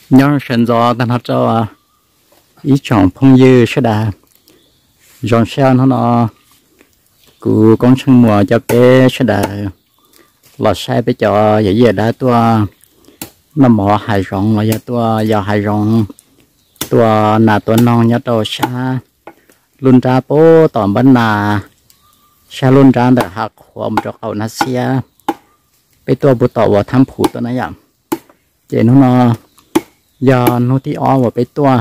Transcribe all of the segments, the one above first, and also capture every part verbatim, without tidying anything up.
nhớ sinh ra ta nó cho ý chọn phong dư sẽ đà dọn xe nó nó cụ con sân mùa cho bé sẽ đà lọt xe bé cho vậy giờ đã tua nó mỏ hài rộng là giờ tua giờ hài rộng tua nà tua non nhớ đồ xa luôn ra bố toàn bên nà xa luôn ra để học hôm cho cậu nó xe bé tua bố tỏ vào thăm phụ tôi nói vậy vậy nó nó giờ nó thì ó vào bé tua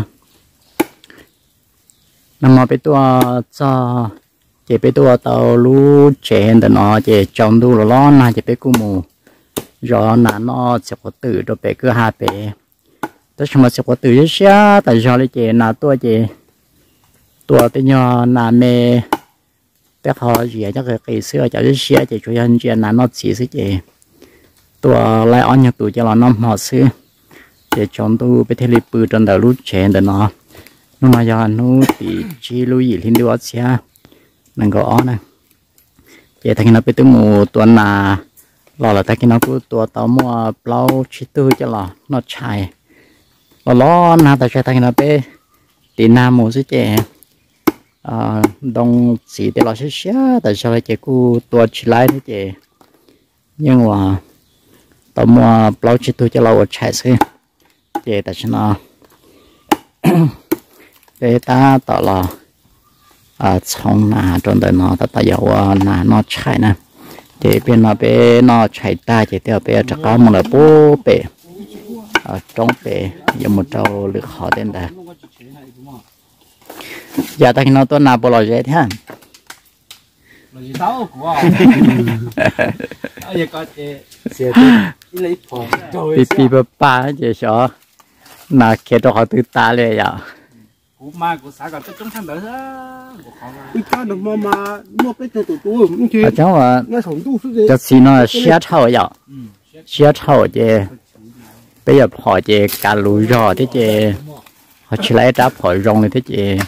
nằm mà bé tua cho chị bé tua tàu lú chèn để nó chị trồng đu lo na chị bé cu mù rồi là nó sẽ có tử rồi bé cứ hai bé tới mà sẽ có tử chứ xa tại sao lại chị là tua chị tua tới nhỏ là mẹ bé họ gì chắc cái cây xưa cháu chứ xa chị chủ nhân chị là nó chỉ xứ chị tua lại ăn nhật tụ cho nó nó họ xưa chị trồng đu bé thế li bự trên đầu lú chèn để nó nó mà giờ nó thì chỉ lưu ý lên điều xe mình có ó này chị thấy nó bị từ mù tuần là lo là thấy nó cứ tua tàu mua plau chỉ tư cho là nó chạy lo lo na tại sao thấy nó bị đi nam mù chứ chị à đông chỉ để lo xí xí tại sao lại chị cứ tua chỉ lại thế chị nhưng mà tàu mua plau chỉ tư cho là chạy xí chị tại sao nó để ta tạo là à trong nà trong đời nó ta tạo dầu nà nó chạy nè thì bên nó bên nó chạy ta chỉ theo bên chắc có một là bố bể ở trong bể dùng một trâu lực họ đến đây giờ ta nó tôi nào bỏ lò dễ thế bị bị bà ba chỉ sợ là kia cho họ tự ta lên vậy cú ma của xã còn trong thang đỡ cái cá được mà mà mua cái từ từ tôi cũng chưa cháu à nghe sống tu suốt đấy cho xin nó xé thầu vậy xé thầu chứ bây giờ họ chứ cả lúa rò thế chứ họ chỉ lấy đáp họ rong này thế chứ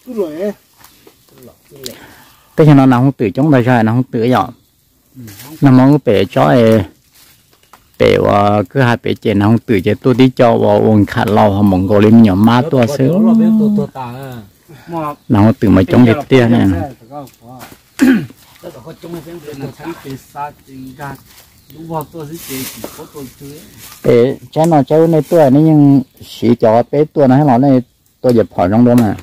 thế cho nó nó không tự chống tay ra nó không tự vậy nó mong bể cho bể và cứ hai bể trên nó không tự chứ tôi đi cho vào uống khát lâu họ mong gọi lên nhỏ má tua sướng nó tự mà chống được tia này bể trái nó cháu này tua này nhưng chỉ cho bể tua này nó này tôi dập hỏi trong đó mà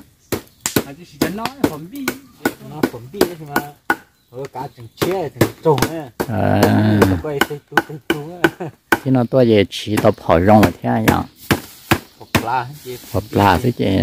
thì nó tôi về chỉ tập hỏi rong là thế nhở hộp là thế chứ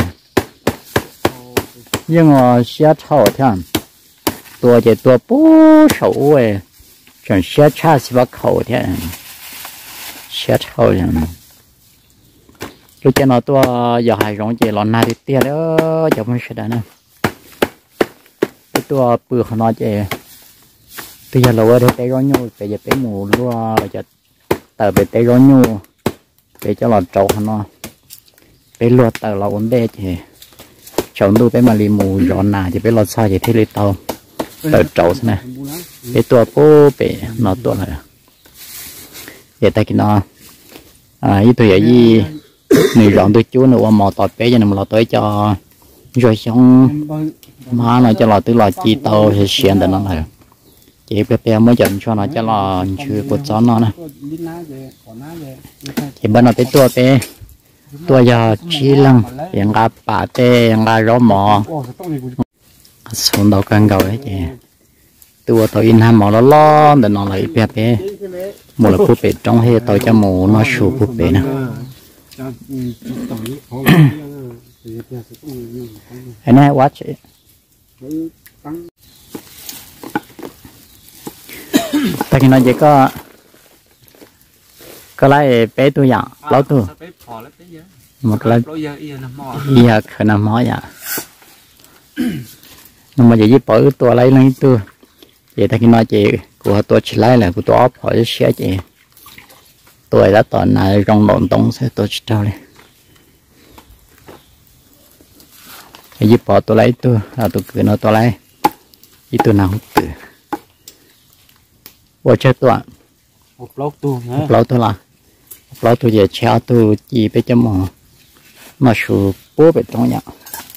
nhưng mà xe thầu thế tôi chỉ tôi bố sầu ấy chẳng xe cha xí vào khẩu thế xe thầu vậy cái cho nó tôi giờ hay rong chỉ lon na đi tia đó cho mình sẽ đỡ nè cái tôi bự hơn nó chứ bây giờ lâu rồi bé rong nhu bây giờ bé mù luôn bây giờ tờ bé té rong nhu bé cho lọt trâu nó bé lọt tờ là ổn đê chứ chồng tôi bé mà li mù giòn nà thì bé lọt sao thì thế li tàu tờ trâu này bé tua bố bé nó tua này vậy ta kia nó à ý tôi vậy gì người rọn tôi chú nữa mò tọt bé cho nên mà lọt tới cho rồi xong má nó cho lọt tới lọt chi tàu thì xiên để nó này chị bé bé mới dần cho nó cho là chưa cột gió nó nè thì bên nó bé tua bé tua giờ chi lăng hiện ra bà tê hiện ra gió mò xuống đầu căng cầu đấy chị tua tôi in ham mò nó lo để nó lại bé bé một là búp bê trong hệ tôi cho mù nó sụp búp bê nè anh này watch it tại vì nó chỉ có có lại bé tôi dạng lâu tôi một lần giờ khởi nằm mỏ vậy nhưng mà chỉ bỏ tôi lấy lấy tôi vậy tại vì nó chỉ của tôi chỉ lấy là của tôi ốp hỏi xe chị tôi đã toàn này trong lộn tông sẽ tôi chỉ trao đi chỉ bỏ tôi lấy tôi là tôi cứ nó tôi lấy chỉ tôi nào không tự vô chơi tôi một lâu tu một lâu tôi là lo tôi về treo tôi chỉ biết cho mà mà số bố bị trong nhà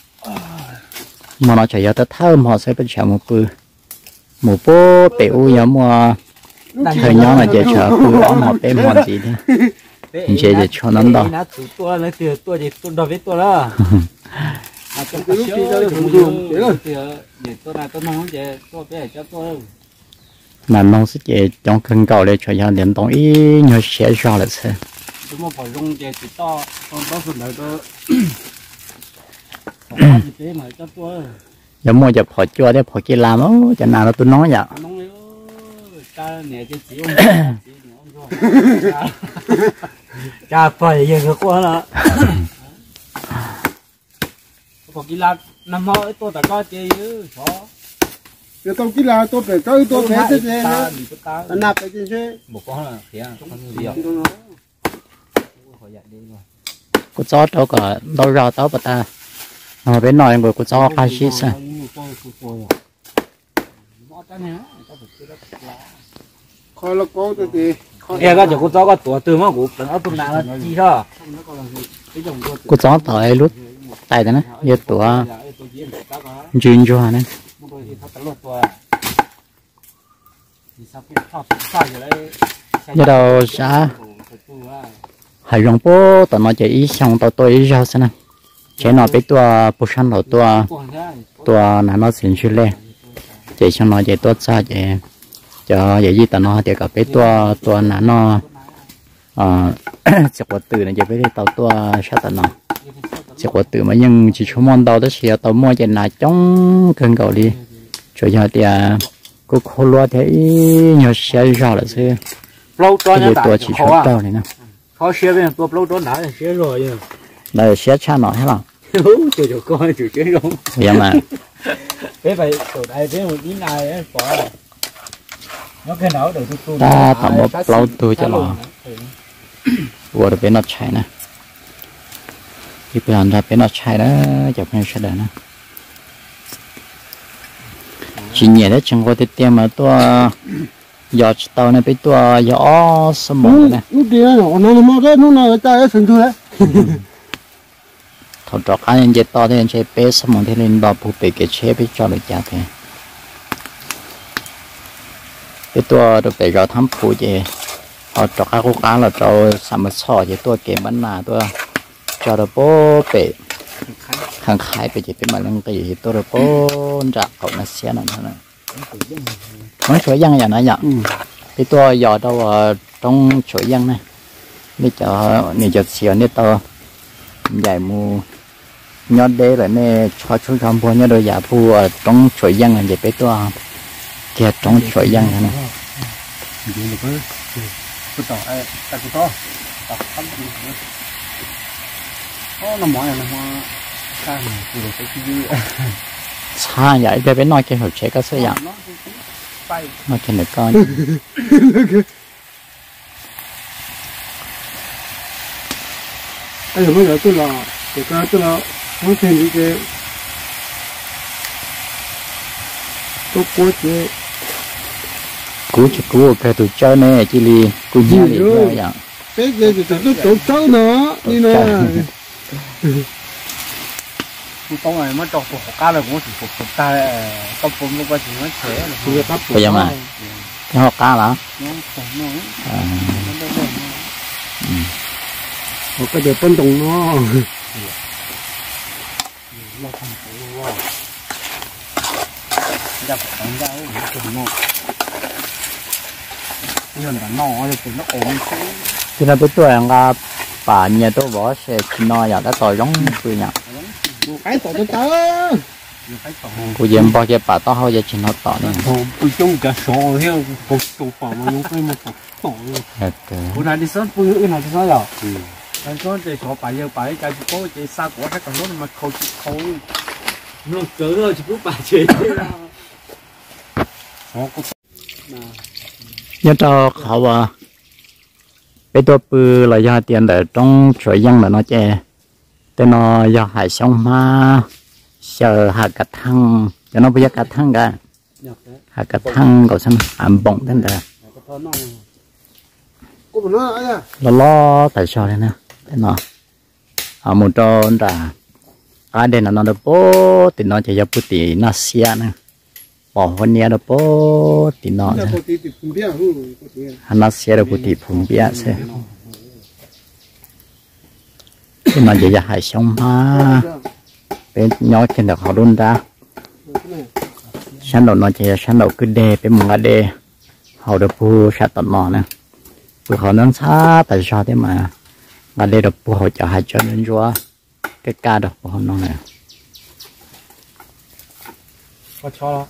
mà nó chạy ra tới thơm họ sẽ bị chạm một bữa một bố bị u nhớ mà thời nhỏ là giờ chờ bữa ăn họ bé mòn gì thế giờ giờ cho nó đó tua lấy tiền tua gì tua đâu biết tua đó à trong cái lúc đó dùng dùng để tua này tua nông vậy tua bé cho tua mà nông sẽ về trong cơn cầu để cho gia đình đồng ý nhớ sẽ ra là sao chúng mà phải dùng để chỉ to con to phần này đó không gì thế mà cho tua giống mua chụp họ chua để họ kia làm ó cho nào nó tôi nói vậy ta nè cho chị cha phải giờ cái quá là có kia là năm mươi tôi đã có chơi chứ khó cái tông kia là tôi phải tôi tôi phải thế thế ta nạp cái gì thế một con là thế à không gì đâu cô chó đâu có đâu ra tao bà ta mà bên nói người cô chó khai xí sao khỏi là có cái gì nghe cái chỗ cô chó có tuổi từ mà cũng đừng ở tụi nào là gì thôi cô chó tới lúc tại đó nè giờ tuổi chuyên cho nên giờ đầu xã hải rong bố tao nói chỉ xong tao tôi ra xem nè chế nó biết tua bút sắn đầu tua tua là nó xin suy lên chỉ xong nó chỉ tốt sao chỉ cho vậy gì tao nói thì cả biết tua tua là nó à sẽ có từ này chỉ biết tao tua sao tao nói sẽ có từ mà nhưng chỉ số món tao đó chỉ tao mua chỉ là trong cơn cầu đi cho cho thì cô khô loa thế nhiều xe ra là xe lâu cho cái tua chỉ số tao này nè khó xe bên tua lâu cho đã xe rồi là xe cha nó hết rồi chủ chủ coi chủ chế không vậy mà thế vậy từ đây thế một tí này ấy bỏ nó cái nào để tôi ta tao một lâu tôi cho nó vừa được bên nó chạy nè thì bây giờ ra bên nó chạy đó chụp hình sẽ đỡ nè chỉ nhẹ đấy chẳng có thể tiêm mà tôi giờ tàu này bị tôi gió sớm mỏ nè lúc đi nó nó nó cái nó nó ta sừng thôi đấy thằng trọ cá nhân to thì anh chơi bé sớm mỏ thì lên bảo phụ bị cái chế bị cho được giá thế cái tôi được bị rồi thăm phụ gì họ trọ cá cô cá là trọ sắm một sọ thì tôi kèm bánh nà tôi cho được bố bị hàng khai bị chỉ bị mà lần gì tôi được bố rạc cậu nó xé nó nữa món chuối dân nhà nó nhở thì tôi giờ đâu trong chuối dân này bây giờ này giờ xíu này to dài mu nhớ đế là này cho chú trong phố nhớ đôi giả phu ở trong chuối dân là gì biết tôi kia trong chuối dân này nó mỏi là nó xa mà vừa phải cái xa vậy để bên nói cái hồi chế có số dạng nó trên được coi anh bây giờ tôi là cái cái tôi là nó thêm những cái tôi có cái cú chỉ cú cái tụi chơi này chỉ li cú gì vậy dạng cái cái thì tôi tôi cháu nữa đi nè con này mới trồng phục cá là cũng chỉ phục phục cá con phục nó qua chỉ nó thế là bây giờ mà cái học cá là một cái điều quan trọng nó đập đánh ra cũng ngon nhưng mà nó thì nó ổn thì là tôi tuổi là bà nhà tôi bỏ xe nó giờ đã tỏi giống tôi nhỉ một cái tổ tôi tớ cô dèm bao giờ bà to hơi giờ chỉ nó tỏi này tôi chung cả số theo một tổ phòng mà những cái một tổ bữa nay đi sớm bữa nữa này đi sớm rồi anh có chơi chỗ bà giờ bà cái chỗ chơi xa của các con nó mà khâu khâu nó cỡ rồi chỉ biết bà chơi nhớ cho họ à bây tôi bự là do tiền để trong chuỗi dân là nó chè tên nó do hải sông ma chờ hạt cát thăng cho nó bây giờ cát thăng cả hạt cát thăng có xem hàm bông thế này có một nó à lo lo tại sao thế nè thế nào à một tròn đã à đây là nó được bố thì nó chỉ cho bút thì nó xia nè bỏ hơn nhé được bố thì nó là có tí thì cũng biết hư có tí hắn nó xia được bút thì phun bia xe thì nó chỉ là hai sông ha bên nhỏ trên được họ đun ra sáng đầu nó chỉ là sáng đầu cứ đè bên một cái đè họ được pu sát tận nó nè bữa họ nướng sát tại sao thế mà mà đây được pu họ cho hai chân lên chúa cái ca được của họ nó này có cho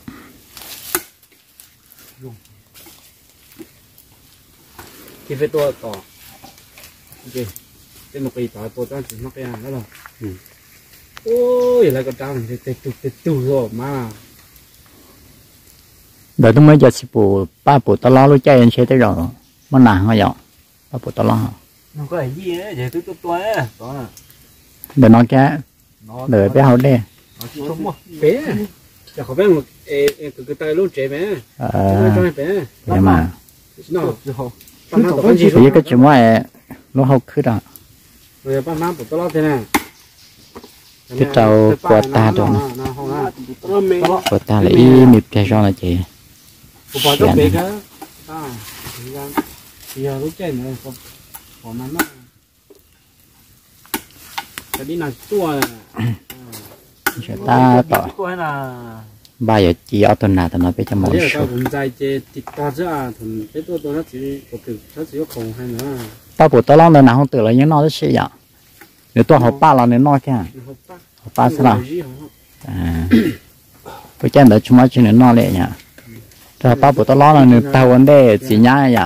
khi phải tua tỏ ok cái một cái tỏi tôi cho chỉ mắc cái hàng đó rồi ôi lại còn trăng thì tụt tụt tụt tụt rồi mà đợi tôi mới giờ xí bù ba bù tao lo lúc chơi anh sẽ tới rồi mà nặng hơi dọn ba bù tao lo nó có gì đấy vậy tôi tôi tôi đó là để nó cái đợi bé hậu đây nó chỉ không mà bé giờ có bé một cái cái tay lúc trẻ bé ờ cho bé vậy mà nó rồi bây giờ cái chuyện mà nó hậu cứ đó rồi ba má của tôi lo thế này cái trâu của ta đó của ta là y mịp cái cho là chị của bà rất bé cái à thì giờ lúc chơi nữa còn còn nó nó cái đi nào tua chúng ta tỏ tua là ba giờ chỉ ở tuần nào tao nói với cho mọi người người cũng在这地大这啊，同这多多少只我给他只有空还能啊， tao bù tao lo nữa nào không tự là những nó sẽ vậy nếu tôi học ba là nên nói cái học ba sao nào à bây giờ để chúng ta chỉ nên nói lại nhá cho tao bù tao lo là nếu tao vấn đề chỉ nhá vậy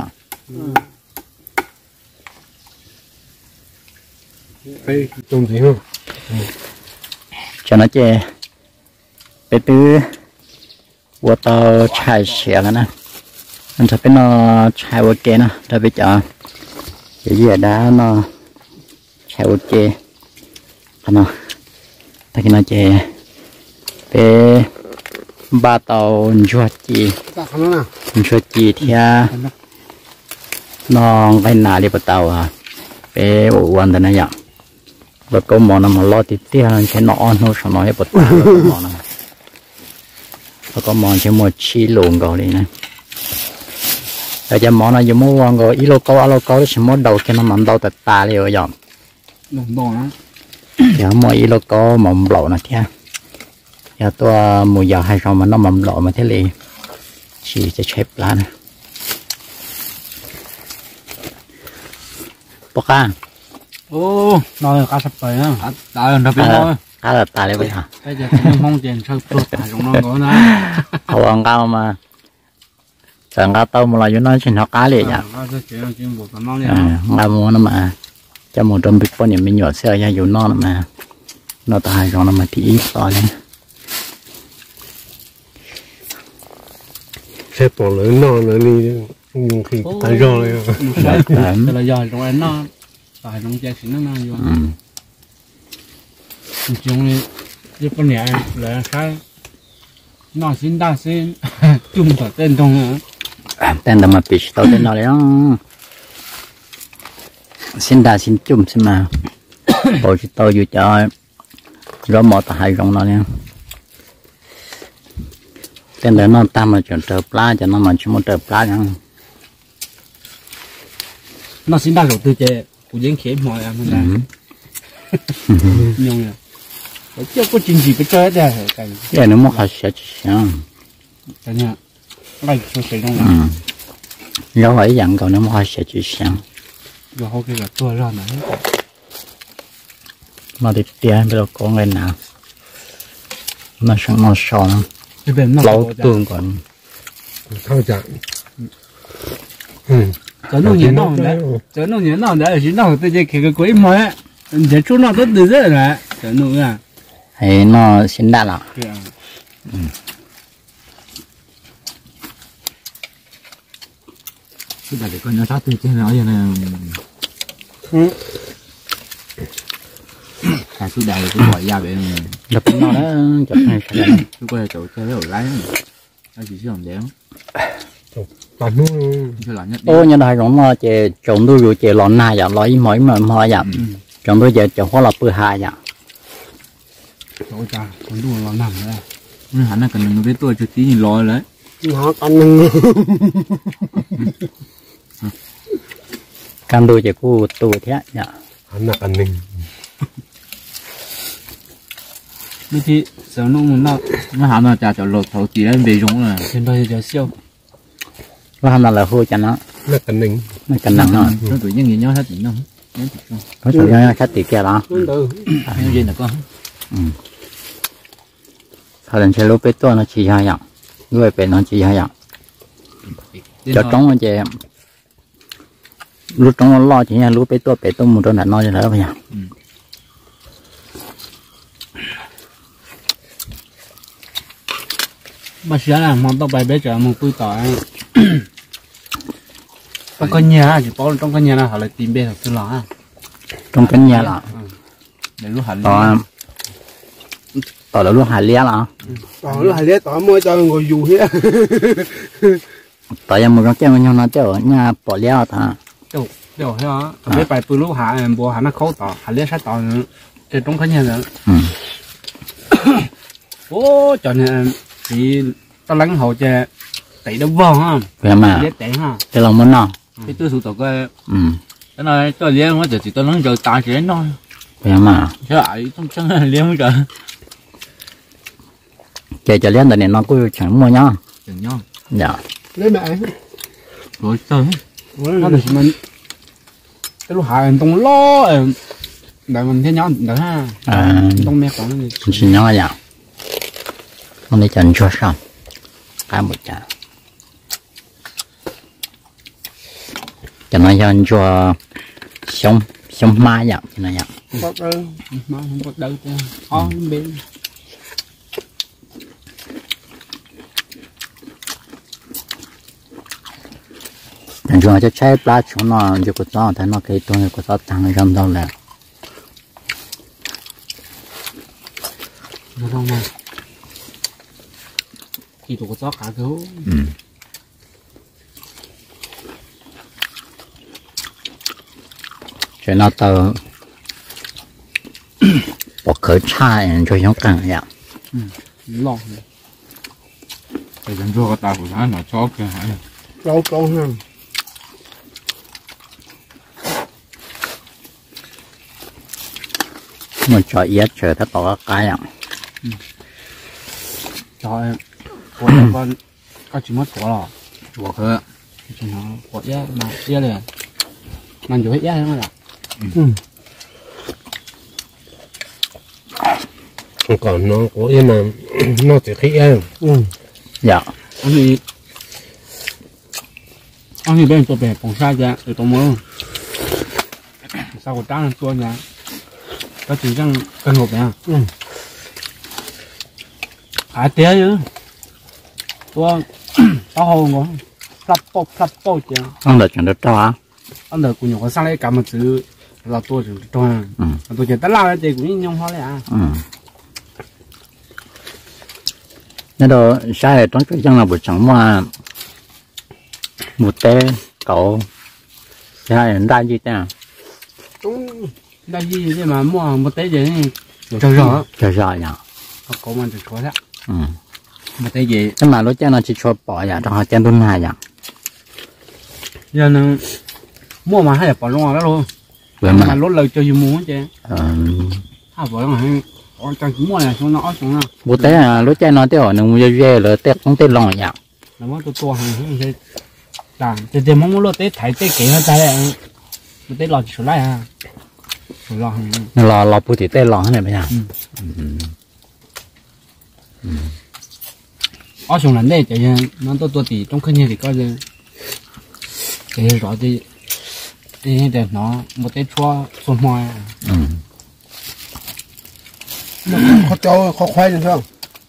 đây trồng gì không cho nó chơi bé tư của tao chạy xe cái này anh sẽ bên nó chạy ok nè để bây giờ cái gì đã nó chạy ok anh nó tại nó chơi bé ba tàu chuột chi ta không nào chuột chi thì nó cái nào đi bắt tàu à bé ủ quan thế này vậy và câu món nào mà lo thì tiếc sẽ nó on nó sao nó hết bắt tàu món nào và có món chỉ một chi luồng gọi đi này bây giờ món này dùng mua ngon gọi ít lô câu alo câu thì món đầu cho nó mắm đầu tạt ta đi rồi dọn nồng bò lắm, giờ mua ít lô câu mắm lẩu này theo giờ tôi mua giờ hai rau mà nó mắm lẩu mà thế này chỉ cho chép lá này bóc à ô, nói cá sập bể á, tại là đặc biệt thôi, cá là ta đấy bây giờ bây giờ cũng mong tiền sập bể tại trong nó có nè, hầu ăn cao mà chẳng cá tàu một là nó chỉ nó cá liền nhá cá sập bể chỉ một tấm nó liền, ngao mua nó mà cho một trăm bịch bao nhiêu mình nhỏ xe ra dùng nó mà nó tài rồi nó mà thì ít to lên sẽ bỏ lớn nó nó đi dùng khi tay rò này là giờ trong em nó tại trong chơi xịn nó nó vô, chúng đi đi con nhẹ là khai nó xin đa xin chung cả tên trong nữa, tên là mà bị tao tên nó đấy xin đa xin chung xin mà bộ chỉ tao dù cho rồi một hai rong nó nha tên đấy nó tam mà chuyển trở pla cho nó mà chỉ một trở pla nha nó xin đa đầu tư chơi của những khế mọi em này, nhiều rồi, chưa có chuyện gì phải chơi đấy, cái cái nó mất hết sẽ sao cái này, cái số tiền đâu là, rồi ấy dặn còn nó mất hết sẽ sao rồi hôm kia là tôi ra này mà thì tiền bây giờ có ngày nào nó sang nó sòn cái bên nó lâu tương còn thao chặt chớ nó nhớ nào đấy chớ nó nhớ nào đấy ở trên nào tôi chơi cái quấy mới để chỗ nào tốt từ rất là chớ nó à hay nó xin đa là cái này con nó sát từ trên nó vậy này à số đại cái gọi ra vậy đập nó đó chụp này sẽ chúng tôi là chỗ chơi ở lái nó chỉ sử dụng đéo toàn luôn cho là nhất ô nhân đại giống nó chỉ trồng đu rồi chỉ lon na vậy lấy mấy mà mà vậy trồng đu giờ trồng hoa là bự hai vậy ôi cha con đu nó nằm đấy nhưng hắn là cần người biết tôi chút tí nhìn lòi đấy nó con nưng cam đu chỉ cu tu thế nhỉ hắn là con nưng như thế giờ nó nó nó hắn là chả chọn lột thấu tí lên về giống là trên đây giờ siêu và hắn là hôi cho nó là con nưng nó cần nặng nó nó tuổi như người nhau hết tính không có sự nhau khách tỷ kia đó từ như vậy là con thời gian chơi lúc bé tôi nó chỉ hai dạng người bé nó chỉ hai dạng cho trống nó chơi lúc trống nó lo chỉ là lúc bé tôi bé tôi một đôi là nó như thế bây giờ mà xưa là mong tao bài bé chờ một bữa tỏi trong căn nhà chỉ có trong căn nhà là họ lại tìm bé thật sự là trong căn nhà là để lúc hành tỏi tỏi là lúc hải lia là tỏi là lấy tỏi mua cho ngồi dù hết tỏi em một cái cái nhau nó chơi nhà bỏ lia thà đâu đâu hả bé bài bữa lúc hạ em bữa hạ nó khó tỏi hạ lấy sát tỏi để trong căn nhà nữa ô cho nên thì tao lắng hậu chè tẩy đâu vòng ha vậy mà dễ tẩy ha cái lòng muốn nào cái tôi sụt tao cái ừ cái này tôi liếm nó chỉ tôi lắng rồi ta chỉ đến thôi vậy mà chứ ai trong chân liếm rồi chơi cho liên này nó cũng chẳng mua nhá đừng nhau dạ lấy mẹ rồi chơi nó được mình cái lúc hạ em tung lo em để mình thấy nhau được ha à tung mẹ còn gì chỉ nhá vậy hôm nay chẳng cho xong cái một chả cho nó cho sống sống mai vậy cho nó vậy bắt ơi mà không có đâu chứ ó bên chẳng cho cho trái lá chúng nó cho có gió thấy nó cái tôi có gió tăng trong đâu là nó đâu mà khi tụi có gió cả cứu cho nó tờ bỏ khởi chai cho nó càng vậy lo phải dành cho cái tàu của nó là cho cái hả lâu con ha mà cho yết chờ它bỏ cái ạ cho em của em con có chỉ mất của rồi của cơ chỉ nó của yết mà yết này mình dùng hết yết không là còn nó có yên mà nó chỉ khi em dạ anh thì anh thì bên tôi về phòng xa ra để tôi mua sao có trắng tôi nhà có chỉ rằng cần hộp này à tía chứ tôi tao hầu ngon flap bọc flap bọc chứ ông đợi chẳng được cho á anh đợi cũng nhiều sang lấy cả một chữ là tôi chỉ tôi tôi chỉ tất lao thì cũng nhung hoa à nên đó sai trong cái chân là buổi sáng mà một té cậu sai đến đây gì ta đây gì thế mà mua một té gì này cho rõ cho rồi nhở có mà được có đấy ừ một té gì nhưng mà lúc chân nó chỉ cho bỏ vậy trong họ chân tuần hai vậy giờ nó mua mà hay là bỏ luôn đó luôn vậy mà mà lốt lời cho dù muốn chứ ờ à bỏ luôn hay ở trong mua này xuống nó xuống nó một té à lúc chân nó tiêu nó mua dê rồi té không té lòng vậy là mất tôi to hàng cái đàn từ từ mong muốn lốt té thấy té kỹ hơn ta đấy một té lọt xuống lại ha xuống lọt nó lò lò bù thì té lòng này bây giờ ở xuống lần đây chạy nó tôi tôi thì trong khơi thì có gì thì rõ thì thì để nó một té chua xuống mồi ừ khó cho khó khoai được không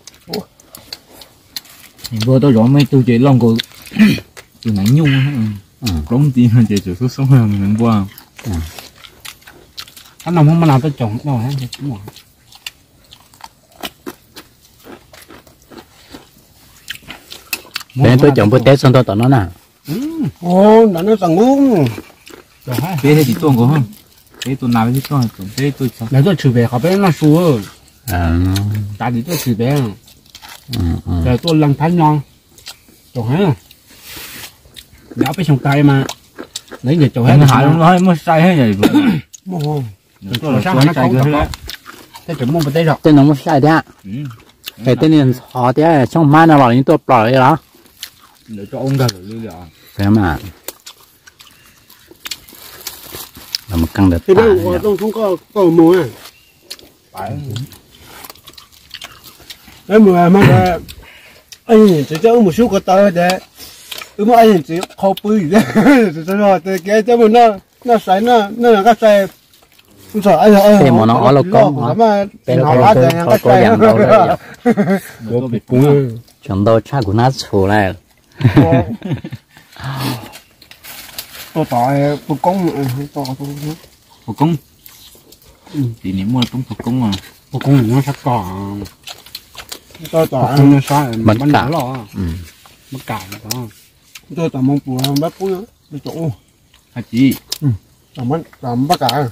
vừa tôi rõ mấy tôi chỉ lòng của từ nãy nhung công ty nó chỉ chỉ số sống hơn mình qua anh nào không mà làm tôi trồng đâu hết thì cũng mỏi bên tôi chồng bữa tết xong tôi tao nó nè ô là nó sang ngung rồi ha bé thì chỉ tuồng của không bé tuồng nào thì tuồng tuồng bé tôi sao lấy tôi chửi bé họ bé nó xua à tại vì tôi chửi bé ừ ừ rồi tôi lần thanh non rồi ha nhỏ bé trong tay mà lấy người chồng hết nó hại nó mới say hết rồi mồ hôi tôi là sao nó không có cái chữ mông bờ tây rồi tên nó mới sai đấy cái tên này họ đấy trong mai nó bảo những tôi bỏ đấy đó để cho ông ra rồi lưu rồi thế mà là một căn được thì tả nó không không có có mùa phải đấy mùa mà là anh chỉ cho một số cái tờ đấy ừ mà anh chỉ khó bự đấy cho nó thì cái cho nó nó sai nó nó là cái sai không sợ anh ơi thế mà nó ở lâu công mà bé nó nó lá có thì có cái có sai dàn đâu đấy tôi bị cuốn chúng tôi chắc cũng nát sổ này tôi tỏi tôi công tôi tôi phục công thì nếu mua cũng phục công mà một con nó sắc cỏ tôi tỏi nó sai mất bắn cả đá lò ừ mất cả đó tôi tỏi mông bùa bắt bùa tôi chỗ hả chị làm bắt làm bắt cả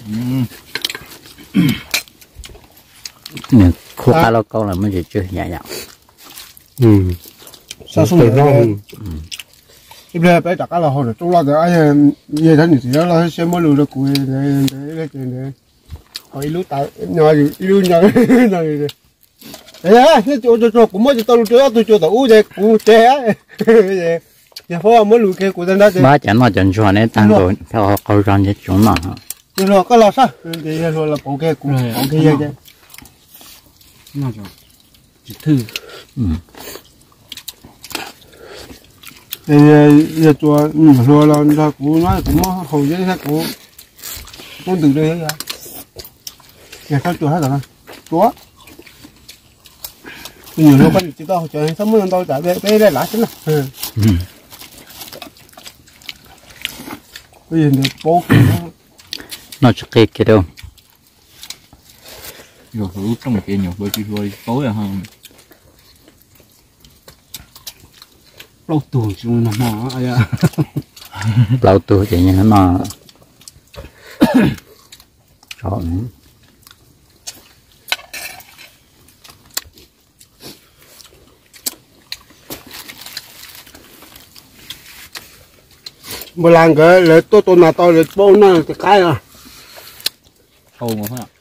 nè khu cá lâu công là mới chỉ chơi nhẹ nhàng ừ sao xuống được đâu bây giờ bé đặt cái là hồi trong lo thì anh về thấy thì đó là xem mới lừa được cùi để để để để hỏi lú tạo nhỏ gì lú nhỏ này đấy á cái chỗ chỗ cũng mới tao chỗ tôi chỗ tao uống cũng trẻ vậy giờ phải mới lừa kia của dân đó chứ ba chẳng nói chẳng cho nên tăng rồi theo câu rằng cho chúng nó rồi rồi cái là sao thì rồi là bộ kia cũng bộ kia vậy nó rồi chữ thư ừ thì giờ chùa rồi là ra cũng nói cũng hồi với cái cũng cũng từ đây ra giờ sao chùa hết rồi chùa nhiều lúc anh chỉ tao chờ sáu mươi năm tôi trả bé bé đây lạ chính là bây giờ được bố nó chỉ cái cái đâu rồi thử trong một kia nhiều bơi chi thôi tối à không lâu tuổi chúng nó mỏ ai à lâu tuổi thì như nó chọn một lần cái lấy tôi tôi nào tôi lấy bố nó cái cái à hầu mà phải ạ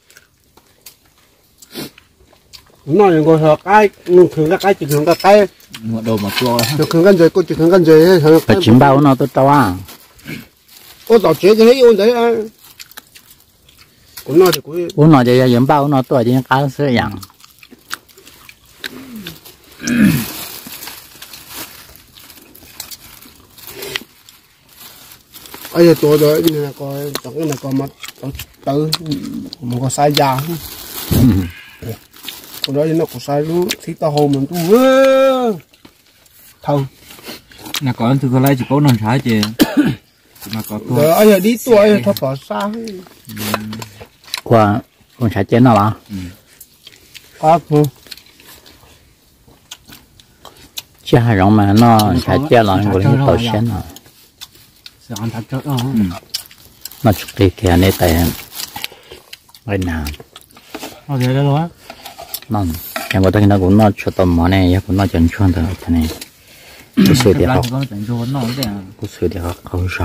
nó là người họ cái nó thường cái cái chỉ thường cái cái mà đồ mà to chỉ thường cái gì cô chỉ thường cái gì hết cái chín bao nó tôi cho à cô tao chế cái đấy ôn đấy à cũng nói thì cũng uống nó thì dưỡng bao nó tôi thì cá sữa dạng bây giờ tôi đó như là coi tổng cái này coi mà tự một cái sai già còn đó nó có sai luôn thì tao hồ mình tu thâu là có thứ cái này chỉ có non trái chứ mà có rồi anh giờ đi tuổi thoát bỏ xa qua con trái chén nào à à ừ chứ hai rong mà nó trái chén là người nó tàu chén à sẽ ăn thật đó nó chụp cái kia này tại người nào nó thế đó rồi nó em có thấy nó cũng nó cho tôm món này cũng nó chân chuan thôi thế này cái sự thì học có chẳng cho nó thế à cái sự thì học không sao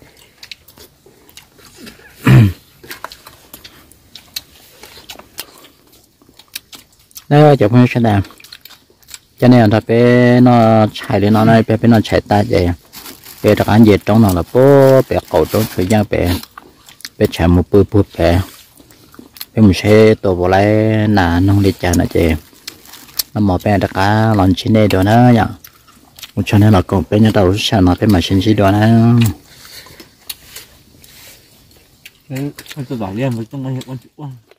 đấy chụp hình sẽ đẹp cho nên là bé nó chạy lên nó này bé bé nó chạy ta vậy bé đặc ăn gì trong nó là bố bé cầu trong thời gian bé bé chạy một bữa bữa bé bé mình sẽ tổ bộ lại là nông đi chả nó chị nó mò bé đặc cá làm chín đây rồi đó nhở cho nên là còn bé nhà đầu sao nó bé mà xin gì đó nó tôi giỏi liền với trong này con chịu